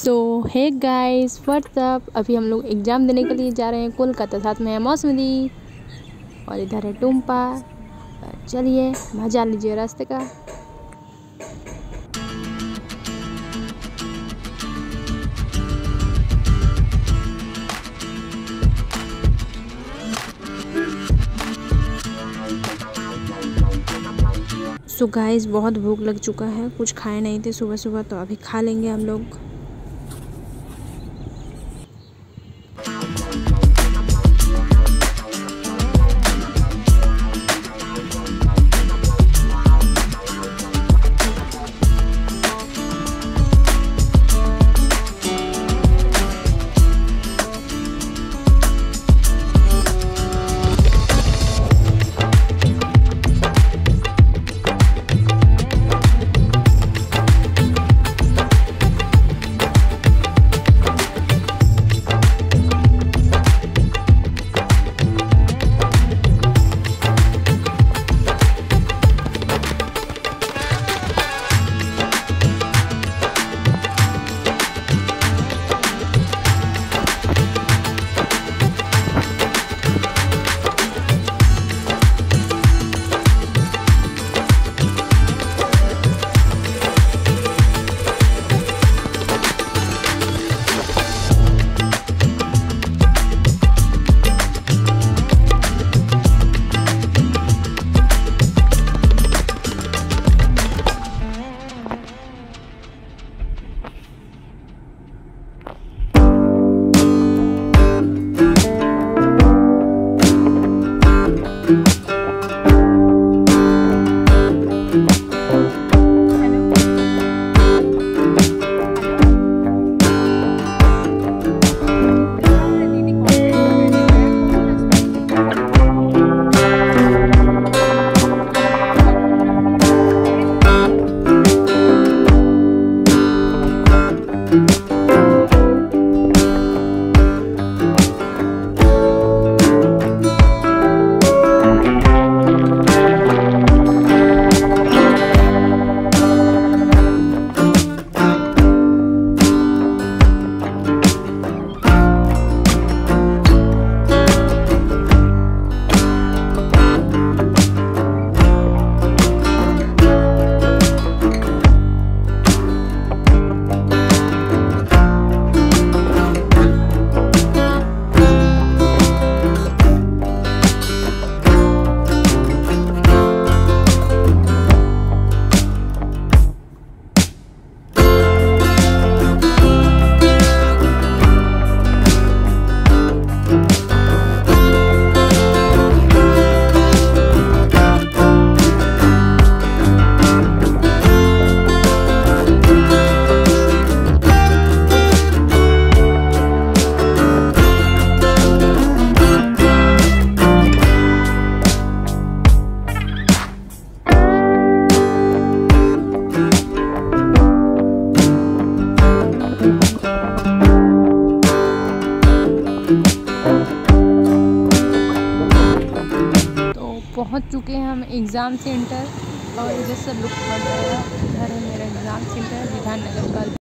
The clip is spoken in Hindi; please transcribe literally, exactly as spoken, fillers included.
सो हे गाइस व्हाट्सअप, अभी हम लोग एग्ज़ाम देने के लिए जा रहे हैं कोलकाता। साथ में है मौसमी और इधर है टुम्पा। चलिए मजा लीजिए रास्ते का। सो गाइस बहुत भूख लग चुका है, कुछ खाए नहीं थे सुबह सुबह, तो अभी खा लेंगे हम लोग। पहुंच चुके हैं हम एग्ज़ाम सेंटर और इधर से लुक पड़ रहा है। इधर है मेरा एग्ज़ाम सेंटर, बिधान नगर का।